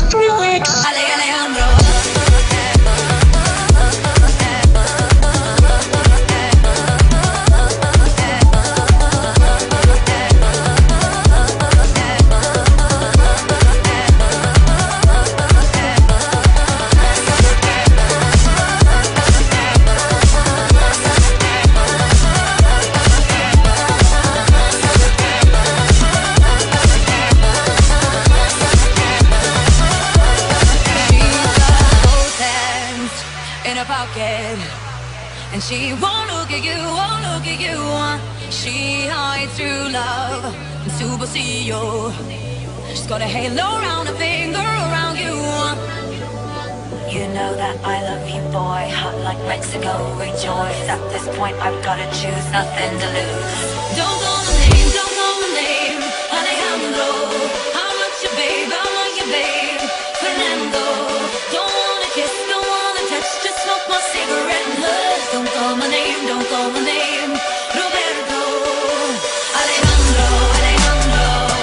And she won't look at you, won't look at you. She hides through love and superstition. She's got a halo around her finger around you. You know that I love you, boy. Hot like Mexico, rejoice. At this point I've gotta choose, nothing to lose. Don't call my name, don't call my name, Alejandro. I'm not your babe, I'm not your babe, Fernando. Don't wanna kiss, don't wanna touch, just smoke my cigarette and hush. Don't call my name, don't call my name, Roberto. Alejandro, Alejandro.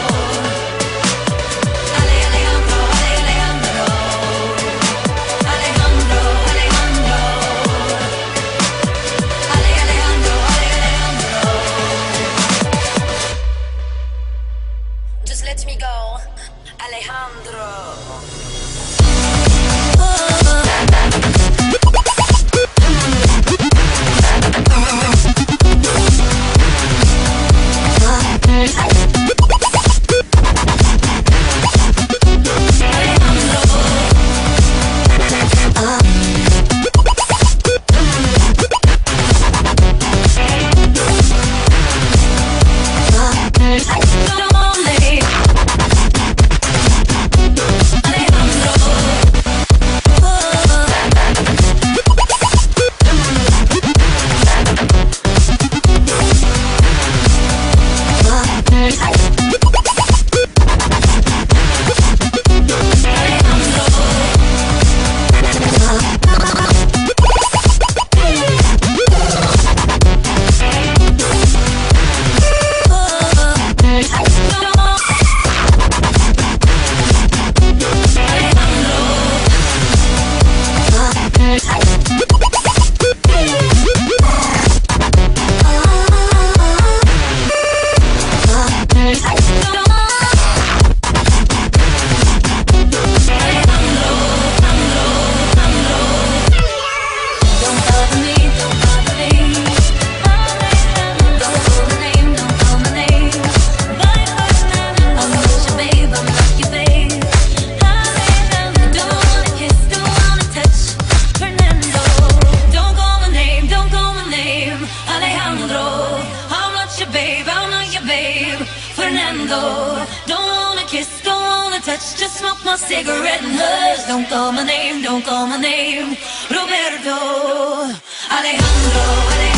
Alejandro, Alejandro. Alejandro, Alejandro. Alejandro, Alejandro. Just let me go, Alejandro. Don't wanna kiss, don't wanna touch, just smoke my cigarette and hush. Don't call my name, don't call my name, Roberto. Alejandro, Alejandro.